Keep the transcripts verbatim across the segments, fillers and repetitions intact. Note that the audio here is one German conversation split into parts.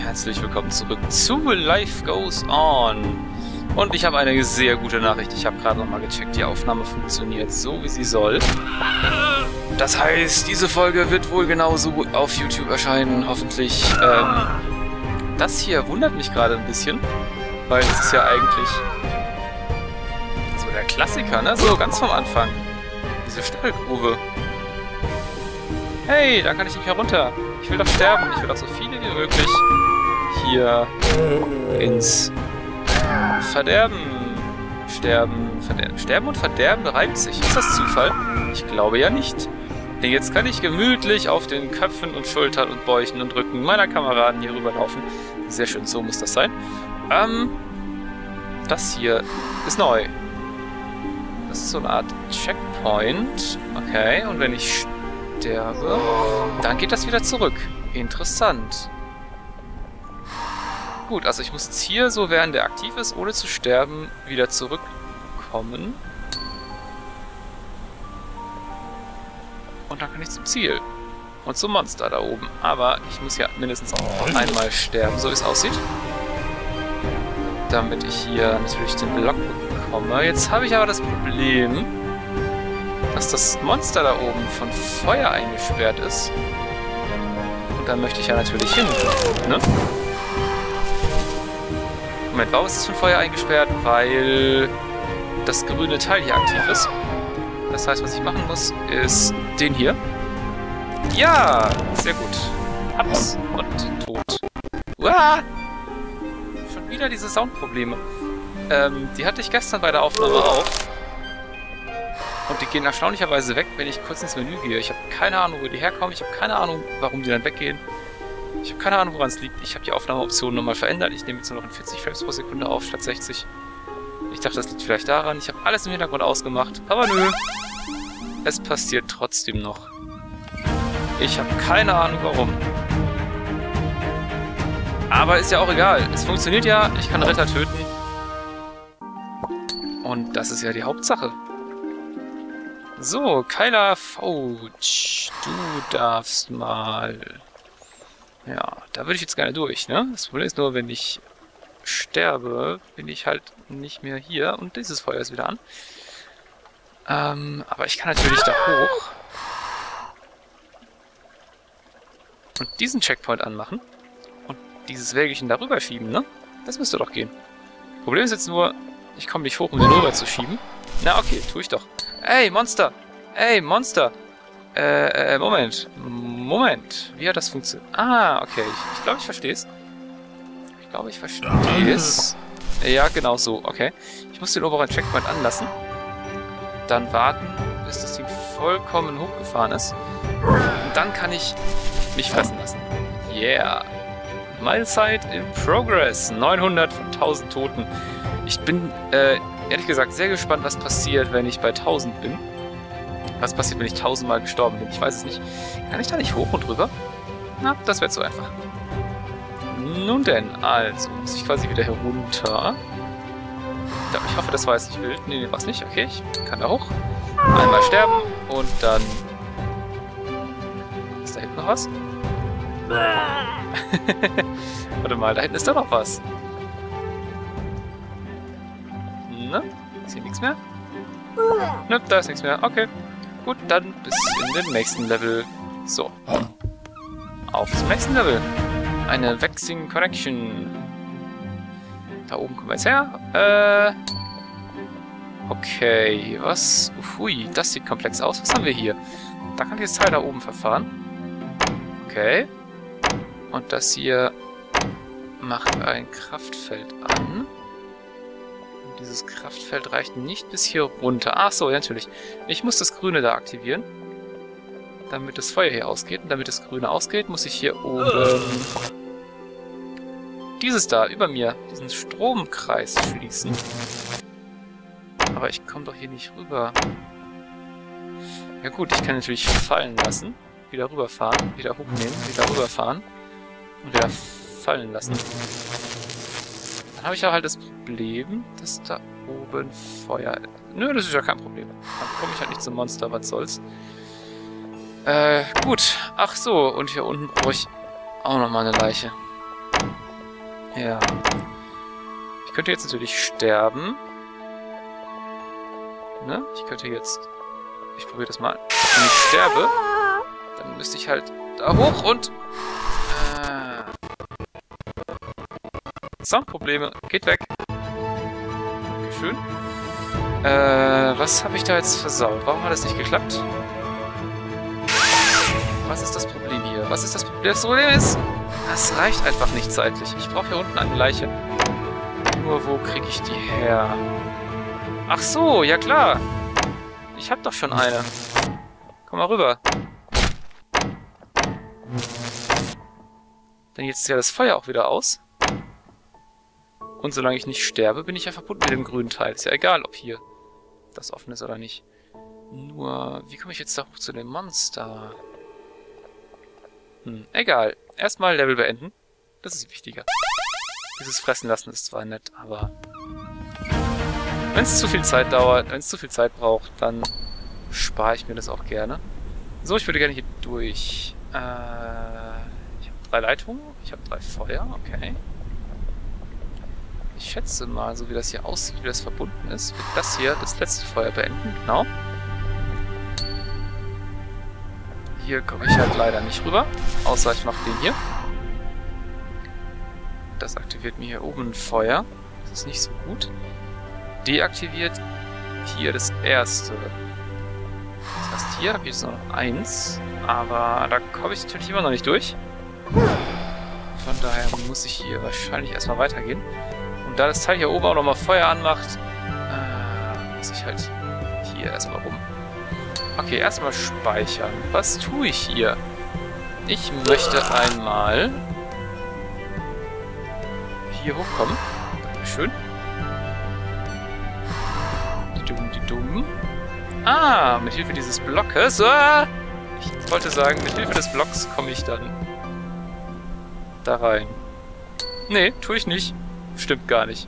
herzlich willkommen zurück zu Life Goes On. Und ich habe eine sehr gute Nachricht. Ich habe gerade nochmal gecheckt, die Aufnahme funktioniert so, wie sie soll. Das heißt, diese Folge wird wohl genauso auf YouTube erscheinen, hoffentlich. Ähm, das hier wundert mich gerade ein bisschen, weil es ist ja eigentlich so der Klassiker, ne? So ganz vom Anfang. Diese Stachelgrube. Hey, da kann ich nicht mehr runter. Ich will doch sterben. Ich will doch so viele wie möglich hier ins Verderben sterben. Verderben. Sterben und Verderben reimt sich. Ist das Zufall? Ich glaube ja nicht. Denn jetzt kann ich gemütlich auf den Köpfen und Schultern und Bäuchen und Rücken meiner Kameraden hier rüberlaufen. Sehr schön, so muss das sein. Ähm, das hier ist neu. Das ist so eine Art Checkpoint. Okay, und wenn ich sterbe, dann geht das wieder zurück. Interessant. Gut, also ich muss jetzt hier, so während der aktiv ist, ohne zu sterben, wieder zurückkommen. Und dann kann ich zum Ziel. Und zum Monster da oben. Aber ich muss ja mindestens auch einmal sterben, so wie es aussieht. Damit ich hier natürlich den Block bekomme. Jetzt habe ich aber das Problem, dass das Monster da oben von Feuer eingesperrt ist. Und da möchte ich ja natürlich hin, ne? Moment, warum ist es von Feuer eingesperrt? Weil das grüne Teil hier aktiv ist. Das heißt, was ich machen muss, ist den hier. Ja, sehr gut. Hab's und tot. Uah! Schon wieder diese Soundprobleme. Ähm, die hatte ich gestern bei der Aufnahme auch. Und die gehen erstaunlicherweise weg, wenn ich kurz ins Menü gehe. Ich habe keine Ahnung, wo die herkommen. Ich habe keine Ahnung, warum die dann weggehen. Ich habe keine Ahnung, woran es liegt. Ich habe die Aufnahmeoptionen nochmal verändert. Ich nehme jetzt nur noch in vierzig Frames pro Sekunde auf, statt sechzig. Ich dachte, das liegt vielleicht daran. Ich habe alles im Hintergrund ausgemacht. Aber nö. Es passiert trotzdem noch. Ich habe keine Ahnung, warum. Aber ist ja auch egal. Es funktioniert ja. Ich kann Ritter töten. Und das ist ja die Hauptsache. So, Kyla Fouch, du darfst mal... Ja, da würde ich jetzt gerne durch, ne? Das Problem ist nur, wenn ich sterbe, bin ich halt nicht mehr hier und dieses Feuer ist wieder an. Ähm, aber ich kann natürlich da hoch und diesen Checkpoint anmachen und dieses Wägelchen darüber schieben, ne? Das müsste doch gehen. Problem ist jetzt nur, ich komme nicht hoch, um den rüber zu schieben. Na okay, tue ich doch. Ey, Monster! Ey, Monster! Äh, äh, Moment. Moment. Wie hat das funktioniert? Ah, okay. Ich, ich glaube, ich verstehe es. Ich glaube, ich verstehe es. Ja, genau so. Okay. Ich muss den oberen Checkpoint anlassen. Dann warten, bis das Ding vollkommen hochgefahren ist. Und dann kann ich mich fressen lassen. Yeah. Mahlzeit in Progress. neunhundert von tausend Toten. Ich bin, äh, ehrlich gesagt, sehr gespannt, was passiert, wenn ich bei tausend bin. Was passiert, wenn ich tausendmal gestorben bin? Ich weiß es nicht. Kann ich da nicht hoch und rüber? Na, das wäre zu einfach. Nun denn, also muss ich quasi wieder herunter. Ja, ich hoffe, das war jetzt nicht wild. Nee, nee, war es nicht. Okay, ich kann da hoch. Einmal sterben und dann... Ist da hinten noch was? Warte mal, da hinten ist doch noch was. Ne? Ist hier nichts mehr? Ne, da ist nichts mehr. Okay. Gut, dann bis in den nächsten Level. So. Auf zum nächsten Level. Eine Vexing Connection. Da oben kommen wir jetzt her. Äh. Okay, was? Hui, das sieht komplex aus. Was haben wir hier? Da kann ich das Teil da oben verfahren. Okay. Und das hier macht ein Kraftfeld an. Dieses Kraftfeld reicht nicht bis hier runter. Ach so, ja, natürlich. Ich muss das Grüne da aktivieren, damit das Feuer hier ausgeht. Und damit das Grüne ausgeht, muss ich hier oben dieses da, über mir, diesen Stromkreis schließen. Aber ich komme doch hier nicht rüber. Ja gut, ich kann natürlich fallen lassen. Wieder rüberfahren, wieder hochnehmen, wieder rüberfahren. Und wieder fallen lassen. Dann habe ich auch halt das Problem, dass da oben Feuer... Nö, das ist ja kein Problem. Dann komme ich halt nicht zum Monster, was soll's. Äh, gut. Ach so, und hier unten brauche ich auch nochmal eine Leiche. Ja. Ich könnte jetzt natürlich sterben. Ne? Ich könnte jetzt... Ich probiere das mal. Wenn ich sterbe, dann müsste ich halt da hoch und... Äh, Soundprobleme. Geht weg. Dankeschön. Äh, was habe ich da jetzt versaut? Warum hat das nicht geklappt? Was ist das Problem hier? Was ist das Problem? Das Problem ist, das reicht einfach nicht zeitlich. Ich brauche hier unten eine Leiche. Nur wo kriege ich die her? Ach so, ja klar. Ich habe doch schon eine. Komm mal rüber. Denn jetzt ist ja das Feuer auch wieder aus. Und solange ich nicht sterbe, bin ich ja verbunden mit dem grünen Teil. Ist ja egal, ob hier das offen ist oder nicht. Nur, wie komme ich jetzt da hoch zu dem Monster? Hm, egal. Erstmal Level beenden. Das ist wichtiger. Dieses Fressen lassen ist zwar nett, aber... Wenn es zu viel Zeit dauert, wenn es zu viel Zeit braucht, dann spare ich mir das auch gerne. So, ich würde gerne hier durch. Äh, ich habe drei Leitungen, ich habe drei Feuer, okay. Ich schätze mal, so wie das hier aussieht, wie das verbunden ist, wird das hier das letzte Feuer beenden, genau. Hier komme ich halt leider nicht rüber, außer ich mache den hier. Das aktiviert mir hier oben ein Feuer. Das ist nicht so gut. Deaktiviert hier das erste. Das heißt, hier habe ich jetzt noch eins. Aber da komme ich natürlich immer noch nicht durch. Von daher muss ich hier wahrscheinlich erstmal weitergehen. Und da das Teil hier oben auch nochmal Feuer anmacht, äh, muss ich halt hier erstmal rum. Okay, erstmal speichern. Was tue ich hier? Ich möchte einmal hier hochkommen. Dankeschön. Die Dumm, die Dumm. Ah, mit Hilfe dieses Blockes. Ah, ich wollte sagen, mit Hilfe des Blocks komme ich dann da rein. Nee, tue ich nicht. Stimmt gar nicht.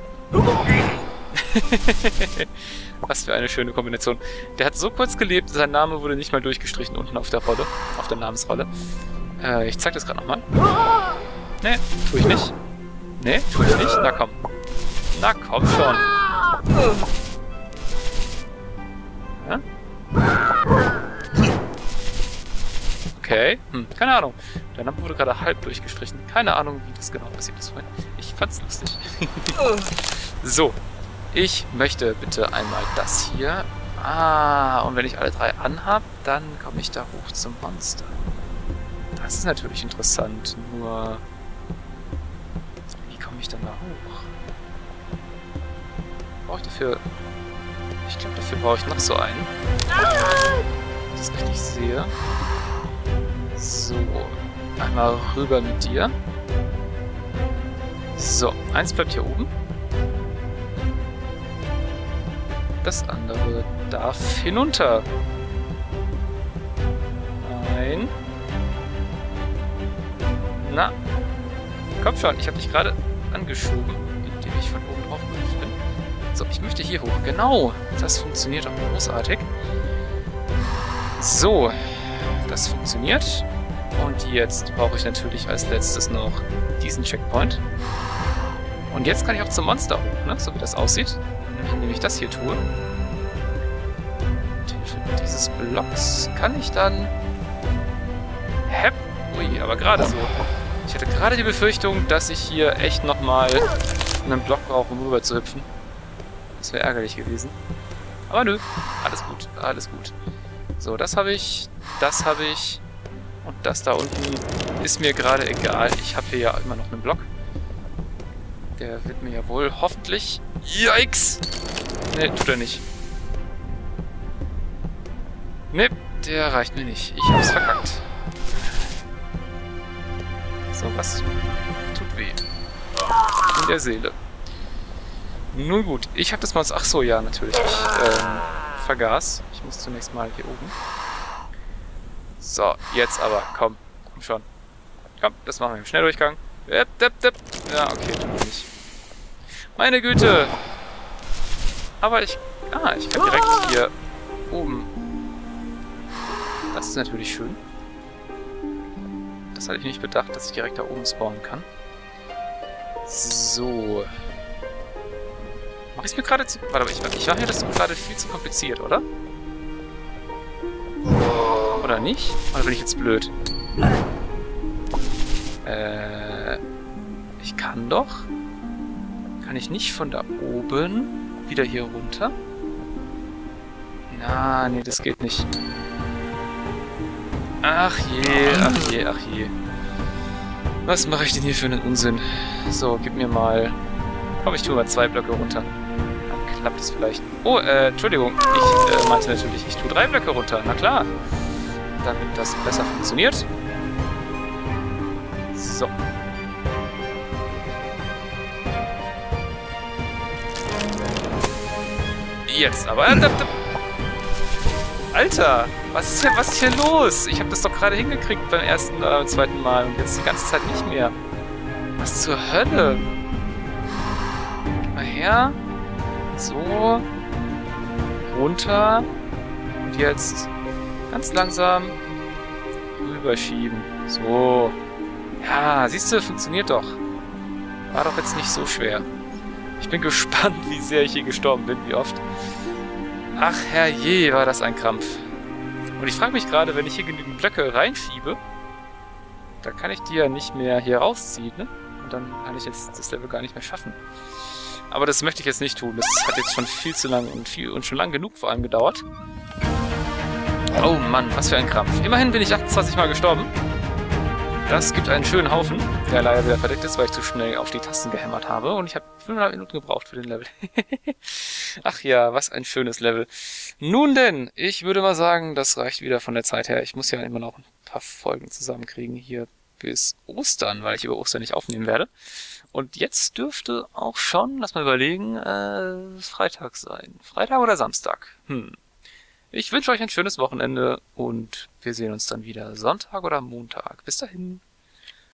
Was für eine schöne Kombination. Der hat so kurz gelebt, sein Name wurde nicht mal durchgestrichen unten auf der Rolle. Auf der Namensrolle. Äh, ich zeig das gerade nochmal. Nee, tue ich nicht. Nee, tue ich nicht. Na komm. Na komm schon. Ja? Okay. Hm, keine Ahnung. Der Name wurde gerade halb durchgestrichen. Keine Ahnung, wie das genau passiert ist vorhin. Ich fand's lustig. So. Ich möchte bitte einmal das hier. Ah, und wenn ich alle drei anhab, dann komme ich da hoch zum Monster. Das ist natürlich interessant. Nur... Wie komme ich dann da hoch? Brauche ich dafür... Ich glaube, dafür brauche ich noch so einen. Das ich nicht sehe. So. Einmal rüber mit dir. So. Eins bleibt hier oben. Das andere darf hinunter. Nein. Na. Komm schon, ich habe dich gerade angeschoben, indem ich von oben drauf bin. So, ich möchte hier hoch. Genau. Das funktioniert auch großartig. So. Das funktioniert. Und jetzt brauche ich natürlich als letztes noch diesen Checkpoint. Und jetzt kann ich auch zum Monster hoch, ne? So wie das aussieht. Indem ich das hier tue. Mit Hilfe dieses Blocks kann ich dann... Hepp. Ui, aber gerade so. Ich hatte gerade die Befürchtung, dass ich hier echt nochmal einen Block brauche, um rüber zu hüpfen. Das wäre ärgerlich gewesen. Aber nö. Alles gut. Alles gut. So, das habe ich. Das habe ich. Und das da unten ist mir gerade egal. Ich habe hier ja immer noch einen Block. Der wird mir ja wohl hoffentlich... Yikes! Ne, tut er nicht. Ne, der reicht mir nicht. Ich hab's verkackt. So, was tut weh? In der Seele. Nun gut, ich hab das mal... Ach so, ja, natürlich. Ich ähm, vergaß. Ich muss zunächst mal hier oben. So, jetzt aber. Komm, komm schon. Komm, das machen wir im Schnelldurchgang. Ja, okay, tut nicht. Meine Güte! Aber ich... Ah, ich kann direkt hier oben. Das ist natürlich schön. Das hatte ich nicht bedacht, dass ich direkt da oben spawnen kann. So. Mach ich es mir gerade zu... Warte mal, ich, ich mache mir das doch gerade viel zu kompliziert, oder? Oder nicht? Oder bin ich jetzt blöd? Äh... Ich kann doch... Kann ich nicht von da oben wieder hier runter? Na, nee, das geht nicht. Ach je, ach je, ach je. Was mache ich denn hier für einen Unsinn? So, gib mir mal... Komm, ich tue mal zwei Blöcke runter. Dann klappt es vielleicht. Oh, äh, Entschuldigung. Ich äh, meinte natürlich, ich tue drei Blöcke runter. Na klar. Damit das besser funktioniert. So. Jetzt aber... Alter, was ist, hier, was ist hier los? Ich habe das doch gerade hingekriegt beim ersten oder beim zweiten Mal und jetzt die ganze Zeit nicht mehr. Was zur Hölle? Gib mal her. So. Runter. Und jetzt ganz langsam rüberschieben. So. Ja, siehst du, funktioniert doch. War doch jetzt nicht so schwer. Ich bin gespannt, wie sehr ich hier gestorben bin, wie oft. Ach herrje, war das ein Krampf. Und ich frage mich gerade, wenn ich hier genügend Blöcke reinschiebe, da kann ich die ja nicht mehr hier rausziehen, ne? Und dann kann ich jetzt das Level gar nicht mehr schaffen. Aber das möchte ich jetzt nicht tun. Das hat jetzt schon viel zu lang und viel und schon lang genug vor allem gedauert. Oh Mann, was für ein Krampf. Immerhin bin ich achtundzwanzig Mal gestorben. Das gibt einen schönen Haufen, der leider wieder verdeckt ist, weil ich zu schnell auf die Tasten gehämmert habe. Und ich habe fünfeinhalb Minuten gebraucht für den Level. Ach ja, was ein schönes Level. Nun denn, ich würde mal sagen, das reicht wieder von der Zeit her. Ich muss ja immer noch ein paar Folgen zusammenkriegen hier bis Ostern, weil ich über Ostern nicht aufnehmen werde. Und jetzt dürfte auch schon, lass mal überlegen, äh, Freitag sein. Freitag oder Samstag? Hm. Ich wünsche euch ein schönes Wochenende und wir sehen uns dann wieder Sonntag oder Montag. Bis dahin.